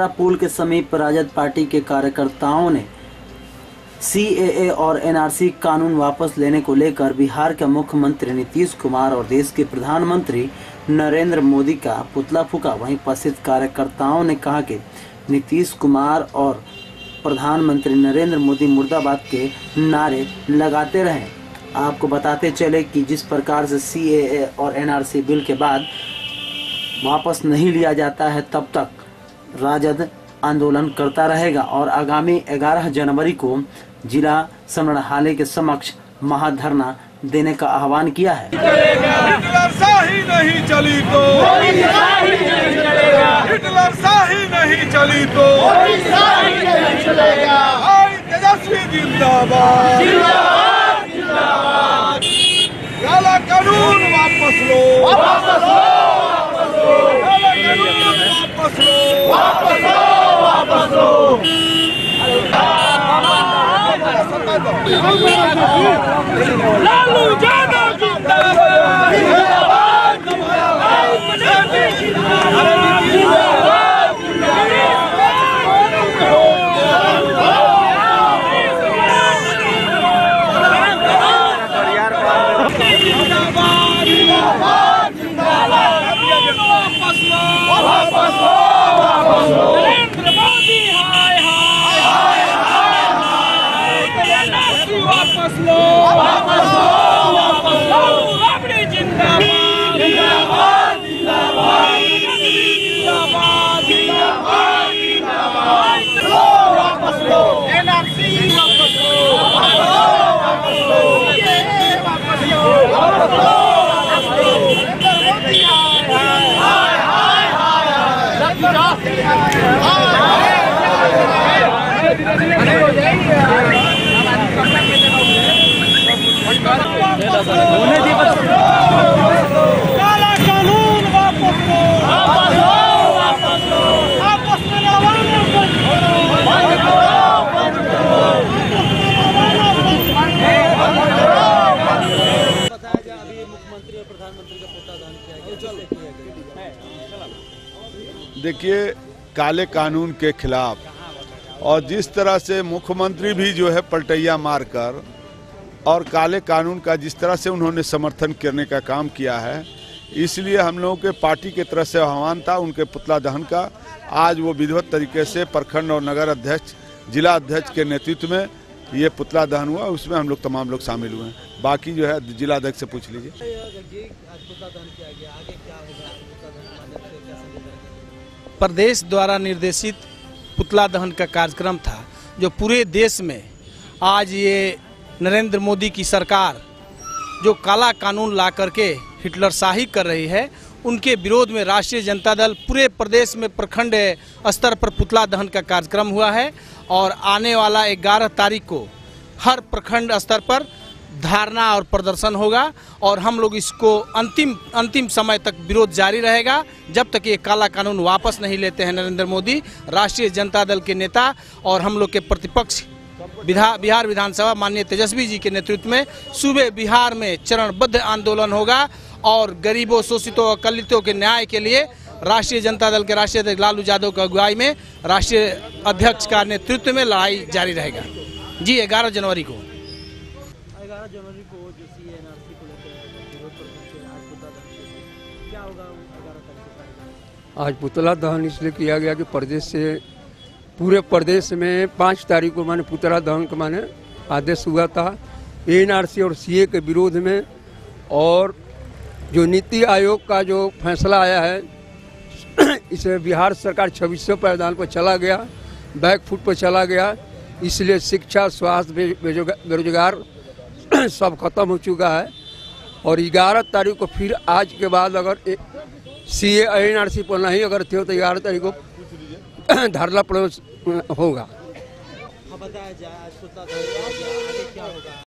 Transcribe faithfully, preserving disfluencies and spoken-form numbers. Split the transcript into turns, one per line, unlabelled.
पुल के समीप राजद पार्टी के कार्यकर्ताओं ने सी ए ए और एन आर सी कानून वापस लेने को लेकर बिहार के मुख्यमंत्री नीतीश कुमार और देश के प्रधानमंत्री नरेंद्र मोदी का पुतला फूंका। वहीं उपस्थित कार्यकर्ताओं ने कहा कि नीतीश कुमार और प्रधानमंत्री नरेंद्र मोदी मुर्दाबाद के नारे लगाते रहे। आपको बताते चले कि जिस प्रकार से सी ए ए और एन आर सी बिल के बाद वापस नहीं लिया जाता है, तब तक राजद आंदोलन करता रहेगा और आगामी ग्यारह जनवरी को जिला संग्रहालय के समक्ष महाधरना देने का आह्वान किया है।
हिटलर शाही नहीं चली तो हिटलर शाही नहीं चली तो तेजस्वी जिंदाबाद, काला कानून वापस लो, वापस लो, काला कानून वापस लो, वापस लो, वापस लो। लालू यादव जिंदाबाद, जिंदाबाद, नरेंद्र मोदी हाय हाय हाय हाय, वापस लो, वापस लो, वापस लो, राबड़ी जिंदाबाद, जिंदाबाद, जिंदाबाद, जिंदाबाद, जिंदाबाद, जिंदाबाद, वापस लो, एन आर सी वापस लो, वापस लो, वापस लो, वापस लो, वापस लो, नरेंद्र मोदी हाय हाय हाय काला कानून वापस लो, वापस लो, वापस लो, आपस में लड़वाने को बंद करो, बंद करो,
बताया जाए अभी मुख्यमंत्री और प्रधानमंत्री का पुतला दहन किया गया।
देखिए, काले कानून के खिलाफ और जिस तरह से मुख्यमंत्री भी जो है पलटैया मारकर और काले कानून का जिस तरह से उन्होंने समर्थन करने का काम किया है, इसलिए हम लोगों के पार्टी की तरफ से आह्वान था उनके पुतला दहन का। आज वो विधिवत तरीके से प्रखंड और नगर अध्यक्ष, जिला अध्यक्ष के नेतृत्व में ये पुतला दहन हुआ। उसमें हम लोग तमाम लोग शामिल हुए हैं। बाकी जो है जिला अध्यक्ष से पूछ लीजिए।
प्रदेश द्वारा निर्देशित पुतला दहन का कार्यक्रम था, जो पूरे देश में आज ये नरेंद्र मोदी की सरकार जो काला कानून ला करके हिटलर शाही कर रही है, उनके विरोध में राष्ट्रीय जनता दल पूरे प्रदेश में प्रखंड स्तर पर पुतला दहन का कार्यक्रम हुआ है और आने वाला ग्यारह तारीख को हर प्रखंड स्तर पर धारणा और प्रदर्शन होगा और हम लोग इसको अंतिम अंतिम समय तक विरोध जारी रहेगा जब तक ये काला कानून वापस नहीं लेते हैं नरेंद्र मोदी। राष्ट्रीय जनता दल के नेता और हम लोग के प्रतिपक्ष विधा बिहार विधानसभा माननीय तेजस्वी जी के नेतृत्व में सूबे बिहार में चरणबद्ध आंदोलन होगा और गरीबों, शोषितों और दलितों के न्याय के लिए राष्ट्रीय जनता दल के राष्ट्रीय अध्यक्ष लालू यादव की अगुवाई में राष्ट्रीय अध्यक्ष का नेतृत्व में लड़ाई जारी रहेगा। जी ग्यारह जनवरी को
ग्यारह जनवरी को जो सी ए एन आर सी को लेकर विरोध प्रदर्शन आज पुतला दहन क्या होगा ग्यारह तारीख को?
आज पुतला दहन इसलिए किया गया कि प्रदेश से पूरे प्रदेश में पाँच तारीख को माने पुतला दहन का माने आदेश हुआ था एन आर सी और सी ए के विरोध में। और जो नीति आयोग का जो फैसला आया है इसे बिहार सरकार छब्बीसवें प्रावधान पर चला गया, बैक फुट पर चला गया। इसलिए शिक्षा, स्वास्थ्य, बेरोजगार सब खत्म हो चुका है। और ग्यारह तारीख को फिर आज के बाद अगर सी ए एन आर सी पर नहीं अगर थे तो ग्यारह तारीख को धरना प्रदर्शन होगा।
बताया जाए आज पुतला दहन आगे क्या होगा?